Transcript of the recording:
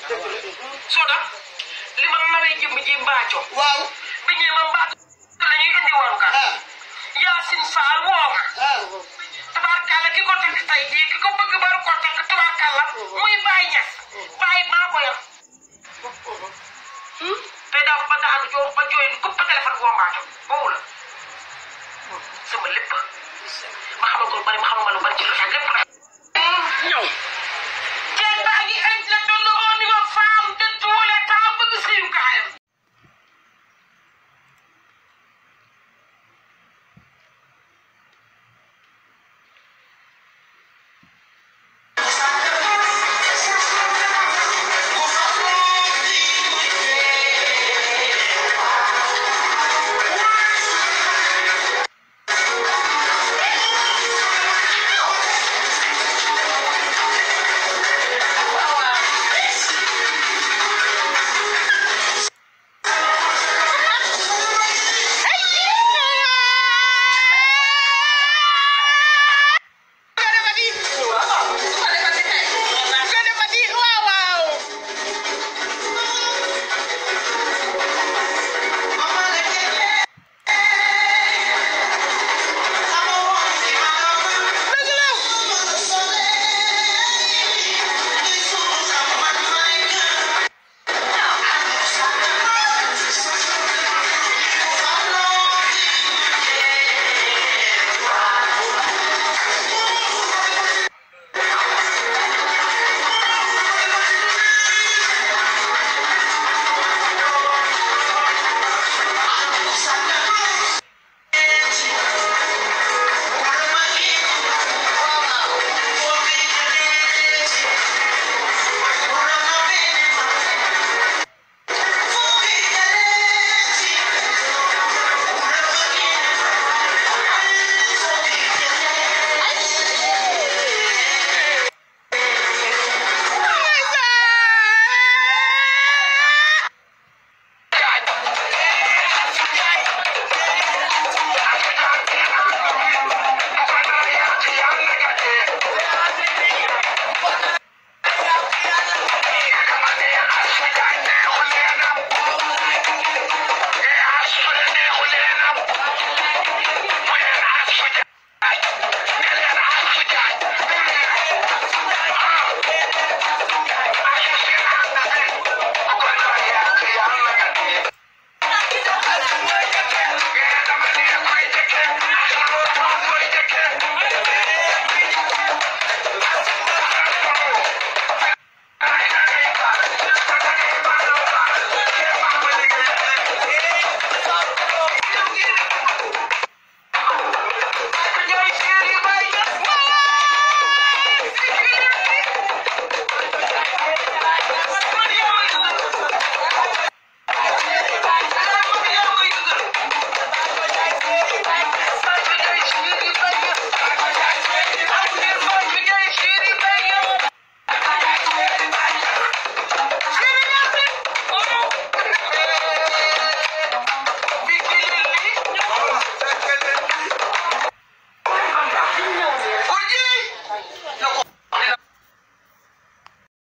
Soda li ma nawee jëm ji mbaaco. waaw. bi ñëwee ma mbaaco la ñuy indi woon ka. Yacine Fall woo ma. tubaarkàlla ki ko takk tey jii ki ko bëgg bari ko takk tubaarkàlla muy Baye Niass. Baye maa ko yor. tey daa ko bëgg a ànd joo ba jooyee coupe téléphone boo mbaaco boobu la. sama lépp ma xamal ko lu bari ma xamal lu bari ci lu lépp rek. ñëw. Dieng baa ngi intellectuel au niveau femme de tous les temps bëgg sëyukaayam.